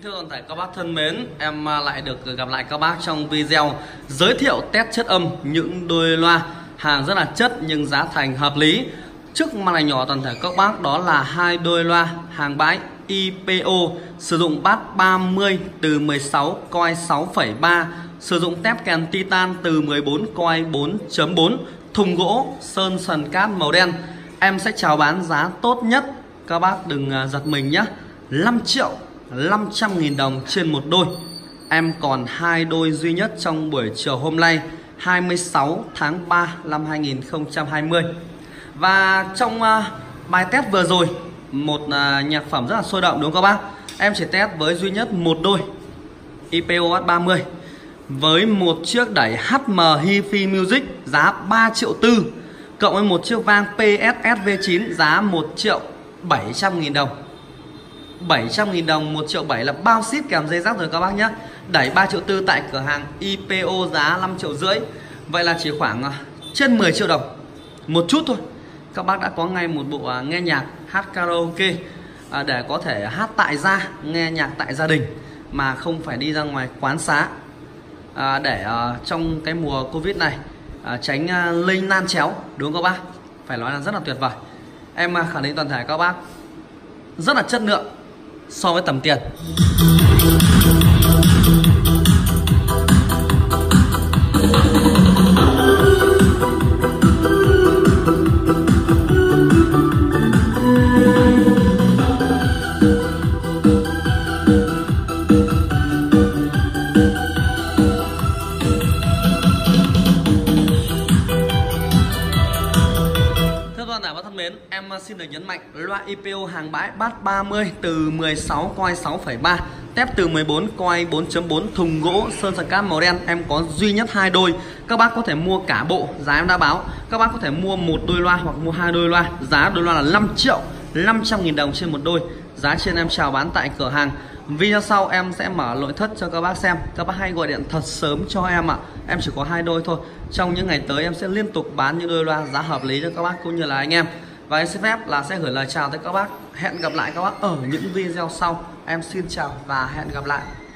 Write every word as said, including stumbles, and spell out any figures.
Thưa toàn thể các bác thân mến, em lại được gặp lại các bác trong video giới thiệu test chất âm những đôi loa hàng rất là chất nhưng giá thành hợp lý. Trước màn ảnh nhỏ toàn thể các bác đó là hai đôi loa hàng bãi i pê o sử dụng bass ba mươi từ mười sáu coi sáu phẩy ba, sử dụng tép kèn titan từ mười bốn coi bốn chấm bốn, thùng gỗ sơn sần cát màu đen. Em sẽ chào bán giá tốt nhất, các bác đừng giật mình nhé, năm triệu năm trăm nghìn đồng trên một đôi. Em còn hai đôi duy nhất trong buổi chiều hôm nay hai mươi sáu tháng ba năm hai nghìn không trăm hai mươi. Và trong uh, bài test vừa rồi, một uh, nhạc phẩm rất là sôi động đúng không các bác? Em chỉ test với duy nhất một đôi i pê o bass ba mươi với một chiếc đẩy hát em Hi-Fi Music giá ba triệu tư, cộng với một chiếc vang pê ét ét vê chín giá một triệu bảy trăm nghìn đồng. bảy trăm nghìn đồng, một triệu bảy là bao ship kèm dây rắc rồi các bác nhé. Đẩy ba triệu tư tại cửa hàng i pê o giá năm triệu rưỡi. Vậy là chỉ khoảng trên mười triệu đồng, một chút thôi, các bác đã có ngay một bộ nghe nhạc hát karaoke để có thể hát tại gia, nghe nhạc tại gia đình mà không phải đi ra ngoài quán xá, để trong cái mùa Covid này tránh lây lan chéo, đúng không các bác? Phải nói là rất là tuyệt vời. Em khẳng định toàn thể các bác rất là chất lượng so với tầm tiền. Thân mến, em xin được nhấn mạnh loa i pê o hàng bãi bass ba mươi từ mười sáu coi sáu phẩy ba, tép từ mười bốn coi bốn chấm bốn, thùng gỗ sơn sần cát màu đen. Em có duy nhất hai đôi. Các bác có thể mua cả bộ, giá em đã báo. Các bác có thể mua một đôi loa hoặc mua hai đôi loa. Giá đôi loa là năm triệu năm trăm nghìn đồng trên một đôi. Giá trên em chào bán tại cửa hàng. Video sau em sẽ mở nội thất cho các bác xem. Các bác hãy gọi điện thật sớm cho em ạ. À. Em chỉ có hai đôi thôi. Trong những ngày tới em sẽ liên tục bán những đôi loa giá hợp lý cho các bác cũng như là anh em. Và em xin phép là sẽ gửi lời chào tới các bác. Hẹn gặp lại các bác ở những video sau. Em xin chào và hẹn gặp lại.